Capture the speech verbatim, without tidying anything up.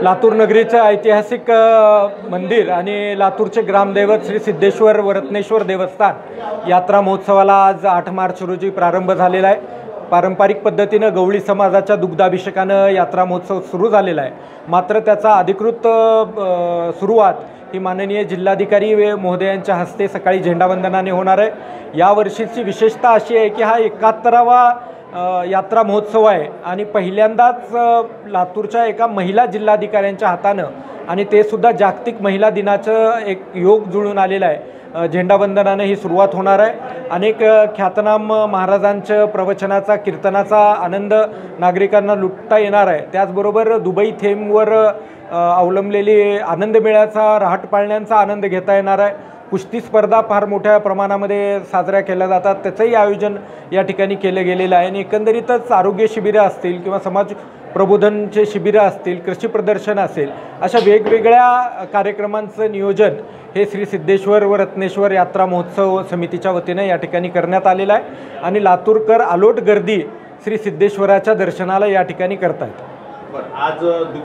लातूर नगरीचं ऐतिहासिक अ, मंदिर आणि लातूरचे ग्रामदैवत श्री सिद्धेश्वर व रत्नेश्वर देवस्थान यात्रा महोत्सवाला आज आठ मार्च रोजी प्रारंभ झालेला आहे। पारंपरिक पद्धतीनं गवळी समाजाच्या दुग्धाभिषेकानं यात्रा महोत्सव सुरू झालेला आहे। मात्र त्याचा अधिकृत अ, सुरुवात ही माननीय जिल्हाधिकारी महोदयांच्या हस्ते सकाळी झेंडावंदनाने होणार आहे। यावर्षीची विशेषता अशी आहे की हा एकाहत्तरावा यात्रा महोत्सव आहे आणि पहिल्यांदाच लातूरच्या एका महिला जिल्हाधिकाऱ्यांच्या हातानं आणि ते सुद्धा जागतिक महिला दिनाचं एक योग जुळून आलेलं आहे। झेंडावंदनाने ही सुरुवात होणार आहे। अनेक ख्यातनाम महाराजांच्या प्रवचनाचा कीर्तनाचा आनंद नागरिकांना लुटता येणार आहे। त्याचबरोबर दुबई थेमवर अवलंबलेली आनंद मेळ्याचा रहाट पाळण्यांचा आनंद घेता येणार आहे। कुस्ती स्पर्धा फार मोठ्या प्रमाणामध्ये साजऱ्या केल्या जातात, त्याचंही आयोजन या ठिकाणी केलं गेलेलं आहे। आणि एकंदरीतच आरोग्य शिबिरं असतील किंवा समाज प्रबोधनचे शिबिरं असतील, कृषी प्रदर्शन असेल, अशा वेगवेगळ्या कार्यक्रमांचं नियोजन हे श्री सिद्धेश्वर व रत्नेश्वर यात्रा महोत्सव समितीच्या वतीने या ठिकाणी करण्यात आलेलं आहे आणि लातूरकर अलोट गर्दी श्री सिद्धेश्वराच्या दर्शनाला या ठिकाणी करतात। आज